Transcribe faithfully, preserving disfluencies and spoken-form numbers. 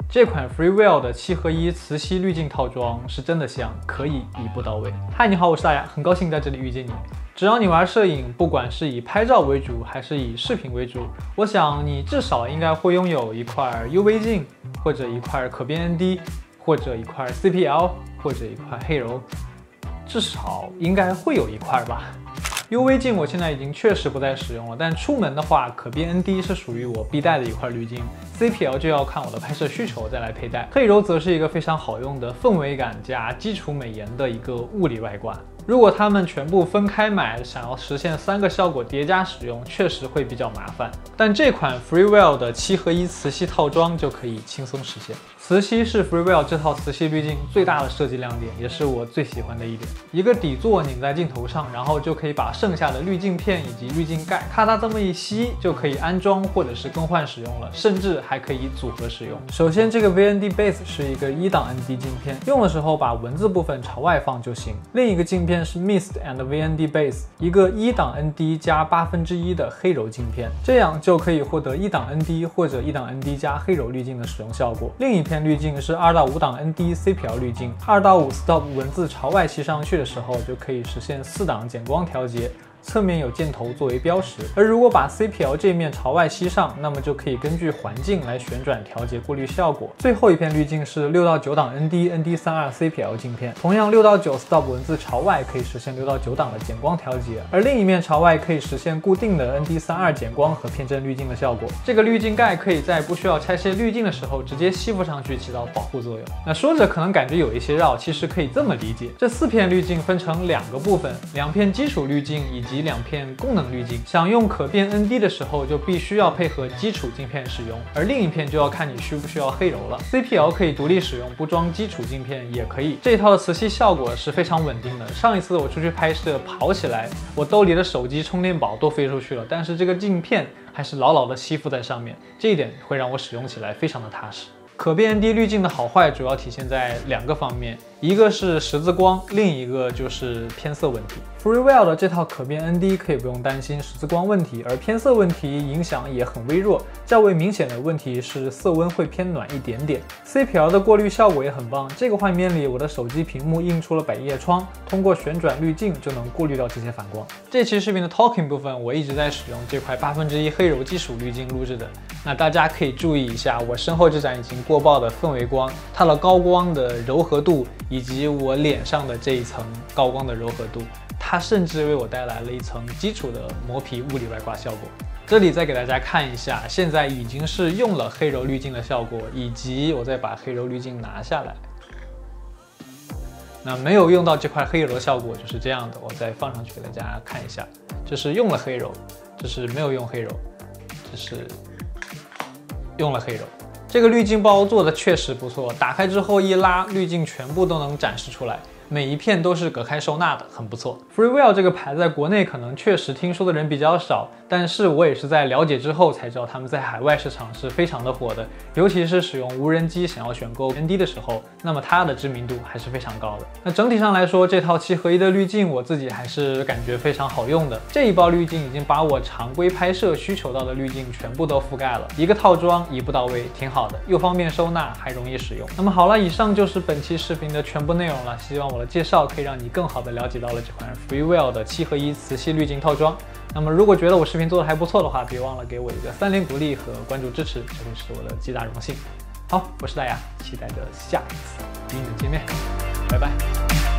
这款 Freewell 的七合一磁吸滤镜套装是真的香，可以一步到位。嗨，你好，我是大牙，很高兴在这里遇见你。只要你玩摄影，不管是以拍照为主还是以视频为主，我想你至少应该会拥有一块 U V 镜，或者一块可变 N D， 或者一块 C P L， 或者一块黑柔，至少应该会有一块吧。U V 镜我现在已经确实不再使用了，但出门的话，可变 N D 是属于我必带的一块滤镜 ，C P L 就要看我的拍摄需求再来佩戴。黑柔则是一个非常好用的氛围感加基础美颜的一个物理外挂。如果它们全部分开买，想要实现三个效果叠加使用，确实会比较麻烦。但这款 Freewell 的七合一磁吸套装就可以轻松实现。磁吸是 Freewell 这套磁吸滤镜最大的设计亮点，也是我最喜欢的一点。一个底座拧在镜头上，然后就可以把剩下的滤镜片以及滤镜盖，咔嗒这么一吸，就可以安装或者是更换使用了，甚至还可以组合使用。首先，这个 V N D Base 是一个一档 N D 镜片，用的时候把文字部分朝外放就行。另一个镜片是 Mist and V N D Base， 一个一档 N D 加八分之一的黑柔镜片，这样就可以获得一档 N D 或者一档 N D 加黑柔滤镜的使用效果。另一片滤镜是二到五档 N D C P L 滤镜，二到五 stop 文字朝外吸上去的时候，就可以实现四档减光调节。侧面有箭头作为标识，而如果把 C P L 这面朝外吸上，那么就可以根据环境来旋转调节过滤效果。最后一片滤镜是六到九档 N D N D 三十二 C P L 镜片，同样六到九 stop 文字朝外可以实现六到九档的减光调节，而另一面朝外可以实现固定的 N D 三十二 减光和偏振滤镜的效果。这个滤镜盖可以在不需要拆卸滤镜的时候直接吸附上去，起到保护作用。那说着可能感觉有一些绕，其实可以这么理解：这四片滤镜分成两个部分，两片基础滤镜以及两片功能滤镜。想用可变 N D 的时候，就必须要配合基础镜片使用，而另一片就要看你需不需要黑柔了。C P L 可以独立使用，不装基础镜片也可以。这一套的磁吸效果是非常稳定的。上一次我出去拍摄，跑起来，我兜里的手机、充电宝都飞出去了，但是这个镜片还是牢牢的吸附在上面，这一点会让我使用起来非常的踏实。可变 N D 滤镜的好坏主要体现在两个方面，一个是十字光，另一个就是偏色问题。Freewell 的这套可变 N D 可以不用担心十字光问题，而偏色问题影响也很微弱。较为明显的问题是色温会偏暖一点点。C P L 的过滤效果也很棒，这个画面里我的手机屏幕映出了百叶窗，通过旋转滤镜就能过滤掉这些反光。这期视频的 talking 部分我一直在使用这块八分之一黑柔基础滤镜录制的，那大家可以注意一下我身后这盏已经过曝的氛围光，它的高光的柔和度以及我脸上的这一层高光的柔和度，它甚至为我带来了一层基础的磨皮物理外挂效果。这里再给大家看一下，现在已经是用了黑柔滤镜的效果，以及我再把黑柔滤镜拿下来。那没有用到这块黑柔的效果就是这样的，我再放上去给大家看一下，这是用了黑柔，这是没有用黑柔，这是用了黑柔。这个滤镜包做的确实不错，打开之后一拉，滤镜全部都能展示出来。每一片都是隔开收纳的，很不错。Freewell 这个牌子在国内可能确实听说的人比较少，但是我也是在了解之后才知道他们在海外市场是非常的火的，尤其是使用无人机想要选购 N D 的时候，那么它的知名度还是非常高的。那整体上来说，这套七合一的滤镜我自己还是感觉非常好用的。这一包滤镜已经把我常规拍摄需求到的滤镜全部都覆盖了，一个套装一步到位，挺好的，又方便收纳，还容易使用。那么好了，以上就是本期视频的全部内容了，希望我的介绍可以让你更好的了解到了这款 Freewell 的七合一磁吸滤镜套装。那么如果觉得我视频做的还不错的话，别忘了给我一个三连鼓励和关注支持，这会是我的极大荣幸。好，我是大牙，期待着下一次与你的见面，拜拜。